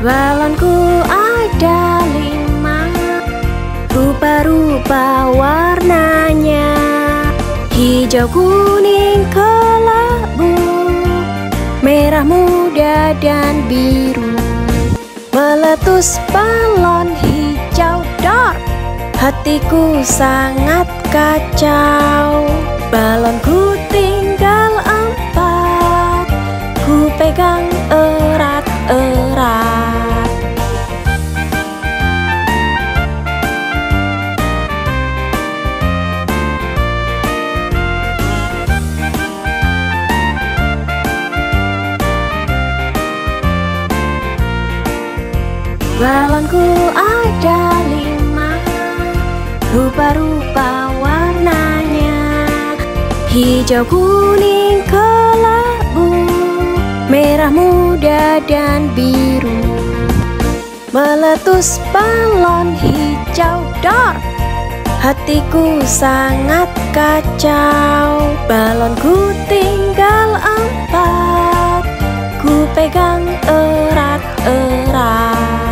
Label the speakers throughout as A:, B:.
A: Balonku ada 5, rupa-rupa warnanya, hijau, kuning, kelabu, merah muda dan biru. Meletus balon hijau dor, hatiku sangat kacau. Balonku tinggal 4, ku pegang erat-erat. Balonku ada 5, rupa-rupa warnanya, hijau, kuning, kelabu, merah muda dan biru. Meletus balon hijau dor, hatiku sangat kacau. Balonku tinggal 4, ku pegang erat-erat.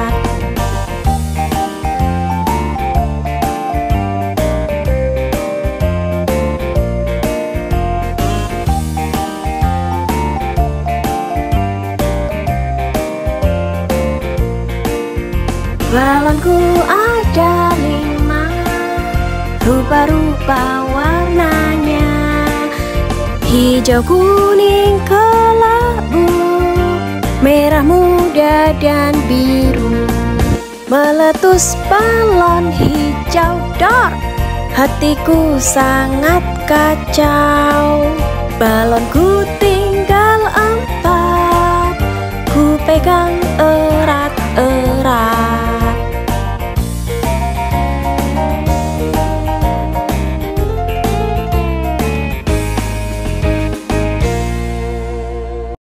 A: Balonku ada 5, rupa-rupa warnanya, hijau, kuning, kelabu, merah muda dan biru. Meletus balon hijau dor, hatiku sangat kacau. Balonku